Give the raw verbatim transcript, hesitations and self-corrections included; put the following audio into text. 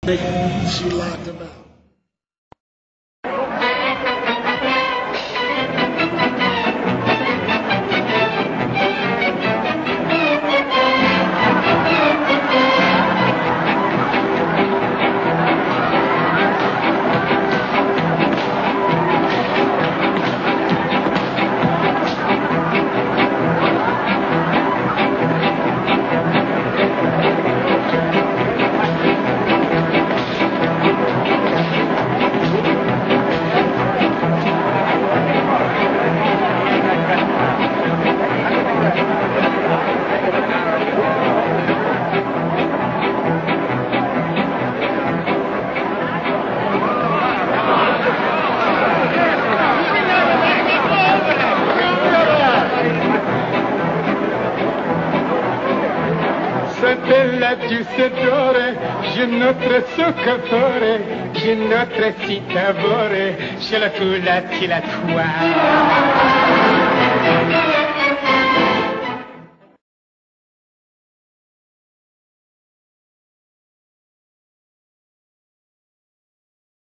She locked him out. Bella giustatore, je notre soccatore, je notre citavore, je la coula, ti la tua.